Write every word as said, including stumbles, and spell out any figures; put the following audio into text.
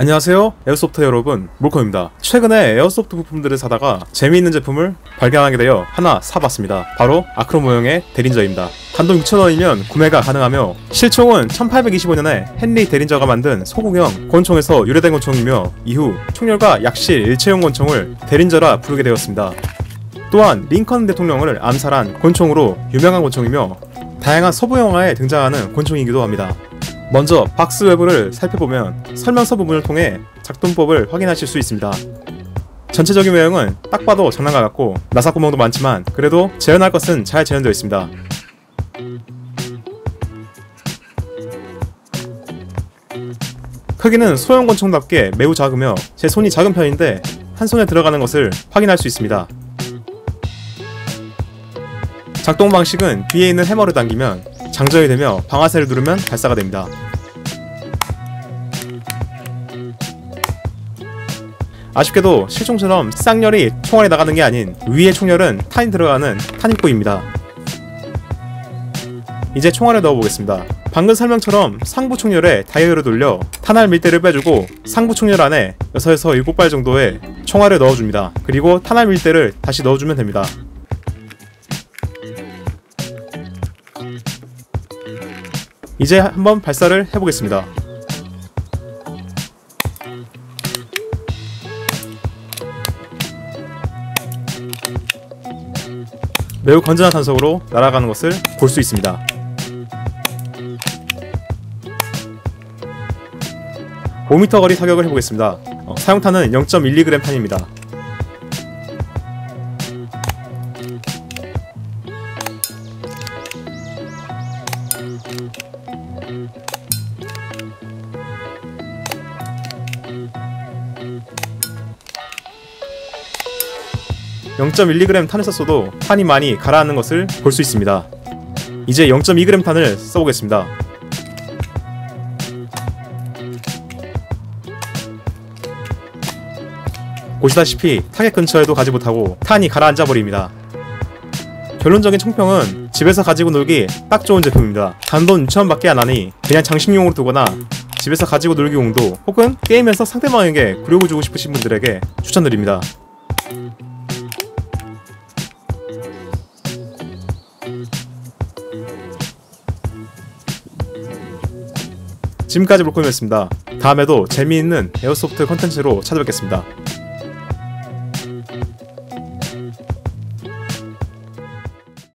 안녕하세요, 에어소프트 여러분, 몰컴입니다. 최근에 에어소프트 부품들을 사다가 재미있는 제품을 발견하게 되어 하나 사봤습니다. 바로 아크로 모형의 대린저입니다. 단돈 육천 원이면 구매가 가능하며 실총은 천팔백이십오 년에 헨리 대린저가 만든 소구형 권총에서 유래된 권총이며 이후 총열과 약실 일체형 권총을 대린저라 부르게 되었습니다. 또한 링컨 대통령을 암살한 권총으로 유명한 권총이며 다양한 서부 영화에 등장하는 권총이기도 합니다. 먼저 박스 외부를 살펴보면 설명서 부분을 통해 작동법을 확인하실 수 있습니다. 전체적인 외형은 딱 봐도 장난감 같고 나사구멍도 많지만 그래도 재현할 것은 잘 재현되어 있습니다. 크기는 소형 권총답게 매우 작으며 제 손이 작은 편인데 한 손에 들어가는 것을 확인할 수 있습니다. 작동 방식은 뒤에 있는 해머를 당기면 장전이 되며 방아쇠를 누르면 발사가 됩니다. 아쉽게도 실총처럼 쌍열이 총알이 나가는 게 아닌 위에 총열은 탄이 들어가는 탄입구입니다. 이제 총알을 넣어보겠습니다. 방금 설명처럼 상부 총열에 다이얼을 돌려 탄알 밀대를 빼주고 상부 총열 안에 육에서 일곱 발 정도의 총알을 넣어줍니다. 그리고 탄알 밀대를 다시 넣어주면 됩니다. 이제 한번 발사를 해보겠습니다. 매우 건전한 탄속으로 날아가는 것을 볼 수 있습니다. 오 미터 거리 사격을 해보겠습니다. 어, 사용탄은 영 점 일 이 그램 탄입니다. 영 점 일 이 그램 탄을 썼어도 탄이 많이 가라앉는 것을 볼 수 있습니다. 이제 영 점 이 그램 탄을 써보겠습니다. 보시다시피 타겟 근처에도 가지 못하고 탄이 가라앉아 버립니다. 결론적인 총평은 집에서 가지고 놀기 딱 좋은 제품입니다. 단돈 육천 원 밖에 안 하니 그냥 장식용으로 두거나 집에서 가지고 놀기 용도 혹은 게임에서 상대방에게 굴욕을 주고 싶으신 분들에게 추천드립니다. 지금까지 몰컴이었습니다. 다음에도 재미있는 에어소프트 컨텐츠로 찾아뵙겠습니다.